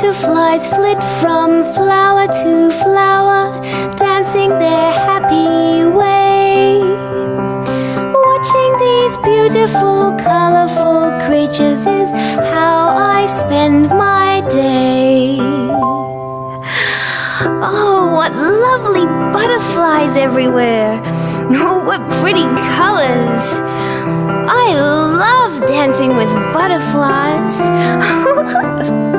butterflies flit from flower to flower, dancing their happy way. Watching these beautiful, colorful creatures is how I spend my day. Oh, what lovely butterflies everywhere! Oh, what pretty colors! I love dancing with butterflies.